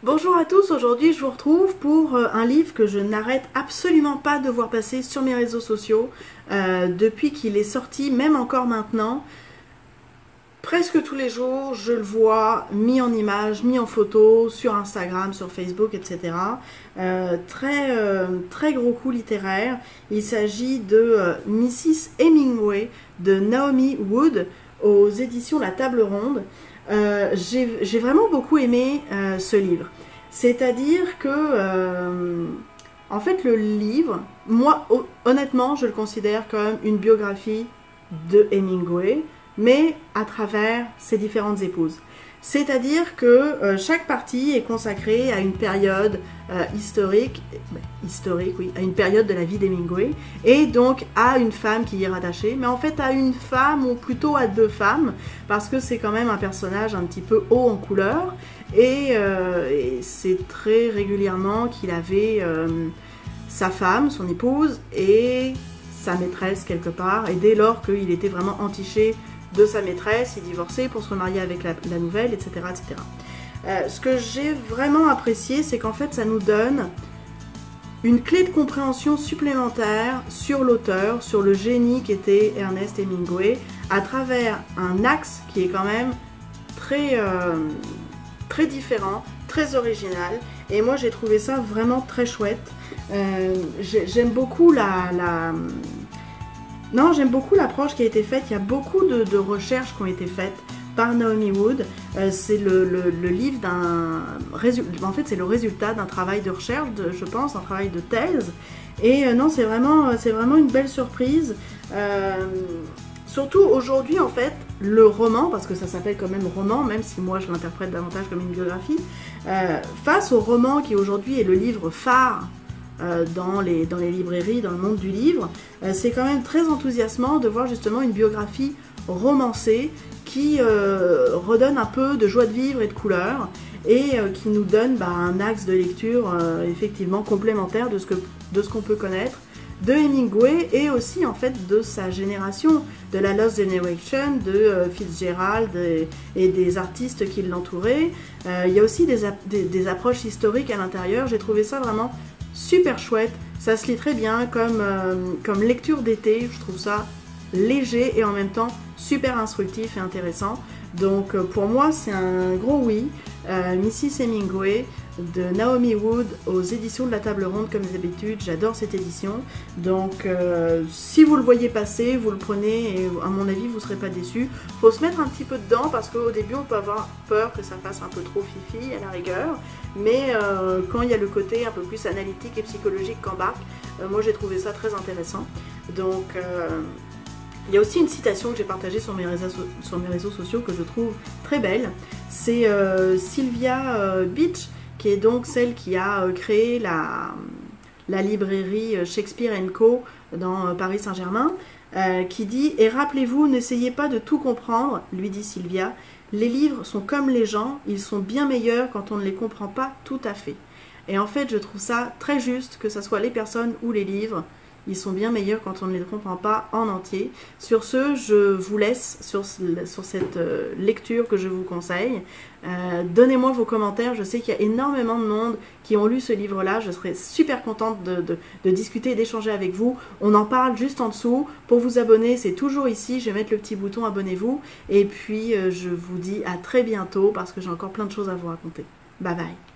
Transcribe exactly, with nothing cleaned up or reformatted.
Bonjour à tous, aujourd'hui je vous retrouve pour un livre que je n'arrête absolument pas de voir passer sur mes réseaux sociaux euh, depuis qu'il est sorti, même encore maintenant. Presque tous les jours, je le vois mis en image, mis en photo, sur Instagram, sur Facebook, et cetera. Euh, très, euh, très gros coup littéraire. Il s'agit de euh, missus Hemingway de Naomi Wood aux éditions La Table Ronde. Euh, j'ai vraiment beaucoup aimé euh, ce livre. C'est-à-dire que, euh, en fait, le livre, moi, honnêtement, je le considère comme une biographie de Hemingway, mais à travers ses différentes épouses. C'est-à-dire que euh, chaque partie est consacrée à une période euh, historique, ben, historique, oui, à une période de la vie d'Hemingway, et donc à une femme qui y est rattachée, mais en fait à une femme, ou plutôt à deux femmes, parce que c'est quand même un personnage un petit peu haut en couleur, et, euh, et c'est très régulièrement qu'il avait euh, sa femme, son épouse, et sa maîtresse quelque part, et dès lors qu'il était vraiment entiché de sa maîtresse, il divorçait pour se remarier avec la, la nouvelle, et cetera et cetera. Euh, ce que j'ai vraiment apprécié, c'est qu'en fait, ça nous donne une clé de compréhension supplémentaire sur l'auteur, sur le génie qu'était Ernest Hemingway, à travers un axe qui est quand même très, euh, très différent, très original, et moi j'ai trouvé ça vraiment très chouette. Euh, J'aime beaucoup la... la Non, j'aime beaucoup l'approche qui a été faite. Il y a beaucoup de, de recherches qui ont été faites par Naomi Wood. Euh, c'est le, le, le livre d'un... En fait, c'est le résultat d'un travail de recherche, de, je pense, un travail de thèse. Et euh, non, c'est vraiment, c'est vraiment une belle surprise. Euh, surtout aujourd'hui, en fait, le roman, parce que ça s'appelle quand même roman, même si moi je l'interprète davantage comme une biographie, euh, face au roman qui aujourd'hui est le livre phare Euh, dans, les, dans les librairies, dans le monde du livre, euh, c'est quand même très enthousiasmant de voir justement une biographie romancée qui euh, redonne un peu de joie de vivre et de couleur, et euh, qui nous donne bah, un axe de lecture euh, effectivement complémentaire de ce que, de ce qu'on peut connaître de Hemingway, et aussi en fait de sa génération, de la Lost Generation, de euh, Fitzgerald et, et des artistes qui l'entouraient. Euh, il y a aussi des, des, des approches historiques à l'intérieur. J'ai trouvé ça vraiment super chouette, ça se lit très bien comme, euh, comme lecture d'été. Je trouve ça léger et en même temps super instructif et intéressant. Donc euh, pour moi c'est un gros oui. euh, missus Hemingway de Naomi Wood aux éditions de La Table Ronde, comme d'habitude, j'adore cette édition. Donc euh, si vous le voyez passer, vous le prenez et à mon avis vous ne serez pas déçus. Faut se mettre un petit peu dedans parce qu'au début on peut avoir peur que ça fasse un peu trop fifi à la rigueur, mais euh, quand il y a le côté un peu plus analytique et psychologique qu'embarque, euh, moi j'ai trouvé ça très intéressant. Donc euh, il y a aussi une citation que j'ai partagée sur mes réseaux, sur mes réseaux sociaux que je trouve très belle. C'est euh, Sylvia euh, Beach, qui est donc celle qui a euh, créé la, la librairie Shakespeare and Co dans euh, Paris Saint-Germain, euh, qui dit « Et rappelez-vous, n'essayez pas de tout comprendre, lui dit Sylvia, les livres sont comme les gens, ils sont bien meilleurs quand on ne les comprend pas tout à fait. » Et en fait, je trouve ça très juste, que ce soit les personnes ou les livres, ils sont bien meilleurs quand on ne les comprend pas en entier. Sur ce, je vous laisse sur, sur cette euh, lecture que je vous conseille. Euh, Donnez-moi vos commentaires. Je sais qu'il y a énormément de monde qui ont lu ce livre-là. Je serais super contente de, de, de discuter et d'échanger avec vous. On en parle juste en dessous. Pour vous abonner, c'est toujours ici. Je vais mettre le petit bouton abonnez-vous. Et puis, euh, je vous dis à très bientôt parce que j'ai encore plein de choses à vous raconter. Bye bye.